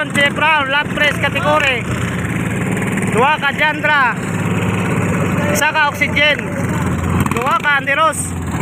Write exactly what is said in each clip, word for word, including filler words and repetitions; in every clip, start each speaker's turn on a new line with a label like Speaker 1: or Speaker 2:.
Speaker 1: Dayon si Crown, last press kategori. Dua ka Jandra. Isa ka Oxygen. Dua ka Andiros.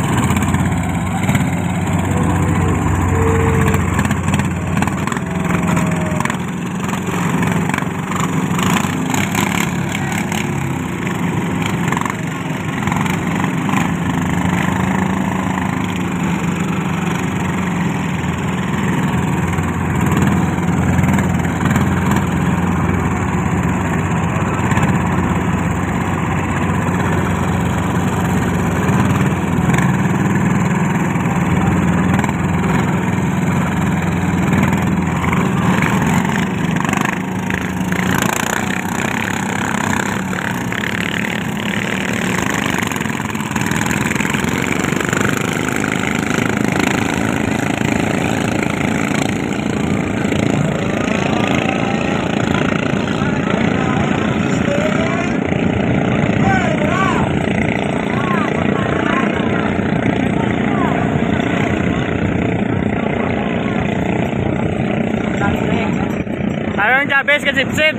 Speaker 1: Ayun siya, base ka sip-sip.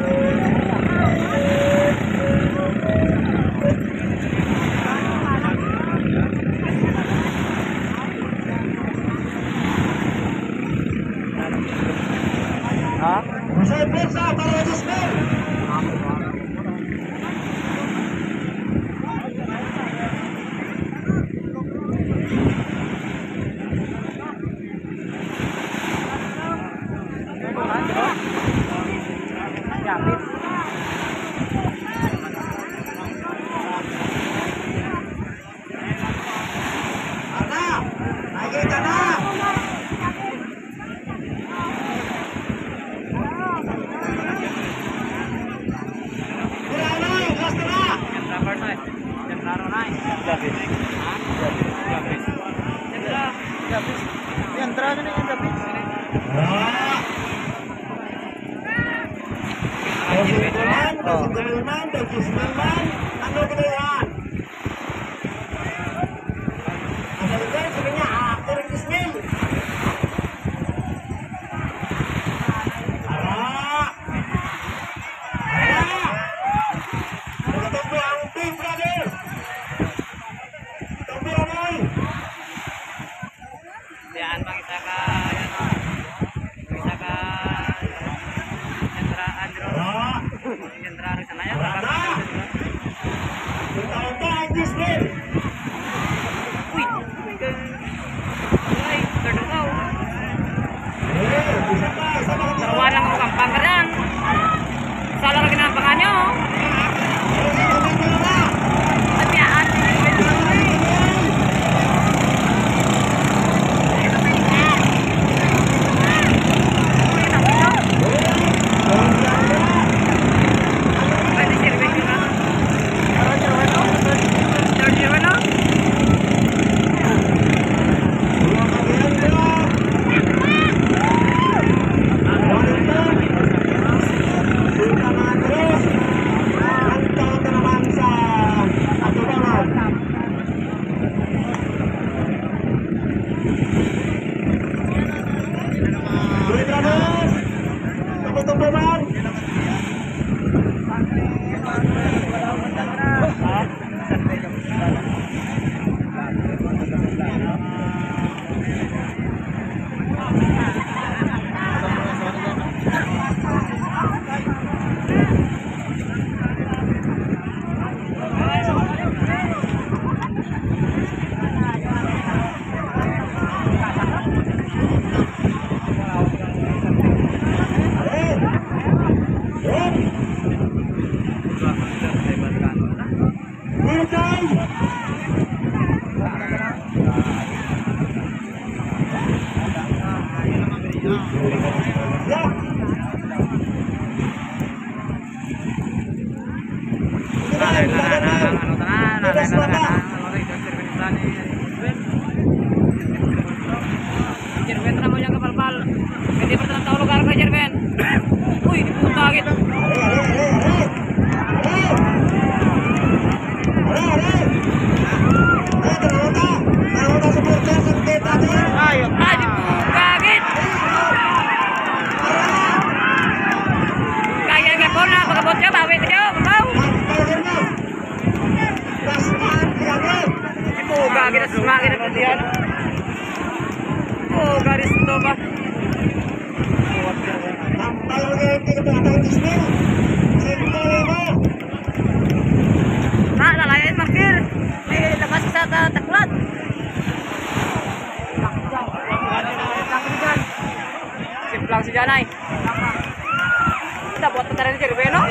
Speaker 1: Ha? Masaya pesa para register. Entrada nih yang tapi.
Speaker 2: Diaan bang isa ka yan o. Isa ka Jandra Andro. Jandra rin sana yan. yan. Oh, garis to ba? Ah, lalayain makil. May labas sa taklat. Simplang si Janay. Kita buat tentara di Jerbe, no?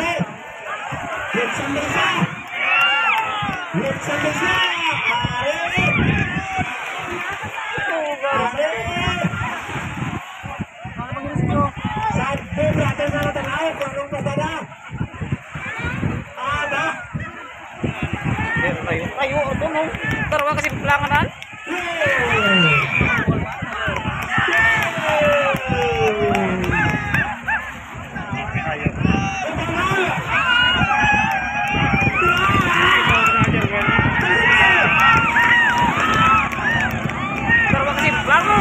Speaker 2: Ayo, tunggu. Terwa kasih pelanganan. Terwa kasih pelangan.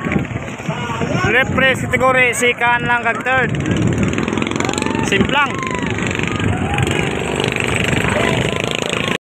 Speaker 1: Repres kategori second lang kag third. Simplang.